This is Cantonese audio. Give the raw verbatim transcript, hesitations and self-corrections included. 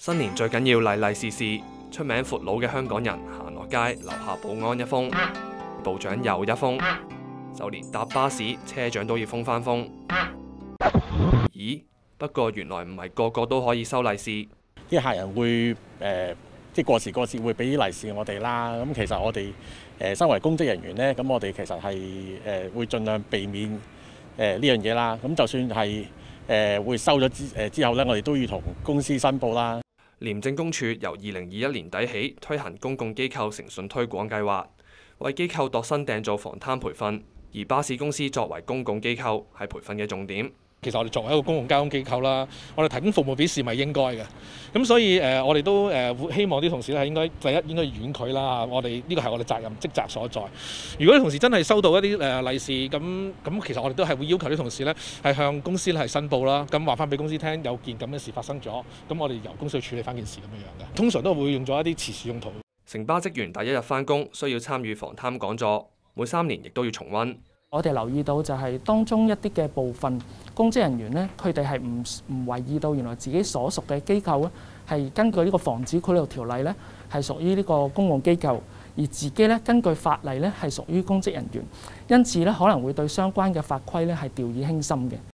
新年最緊要利利是是，出名闊佬嘅香港人行落街留下保安一封，部長又一封，就連搭巴士車長都要封翻封。咦？不過原來唔係個個都可以收利是， 啲客人會誒、呃、即係過時過節會俾啲利是我哋啦。咁其實我哋誒、呃、身為公職人員呢，咁我哋其實係誒、呃、會盡量避免誒呢、呃、樣嘢啦。咁就算係誒、呃、會收咗之誒之後呢，我哋都要同公司申報啦。 廉政公署由二零二一年底起推行公共機構誠信推廣計劃，為機構度身訂造防貪培訓，而巴士公司作為公共機構係培訓嘅重點。 其實我哋作為一個公共交通機構啦，我哋提供服務俾市民應該嘅，咁所以誒、呃、我哋都誒希望啲同事咧係應該第一應該婉拒啦，我哋呢個係我哋責任職責所在。如果啲同事真係收到一啲誒利是，咁咁其實我哋都係會要求啲同事咧係向公司咧係申報啦，咁話翻俾公司聽有件咁嘅事發生咗，咁我哋由公司去處理翻件事咁樣樣嘅。通常都會用咗一啲慈善用途。 城巴職員第一日返工需要參與防貪講座，每三年亦都要重溫。 我哋留意到就係當中一啲嘅部分公職人員呢，佢哋係唔唔為意到原來自己所屬嘅機構咧係根據呢個防止賄賂條例呢係屬於呢個公共機構，而自己呢根據法例呢係屬於公職人員，因此呢可能會對相關嘅法規呢係掉以輕心嘅。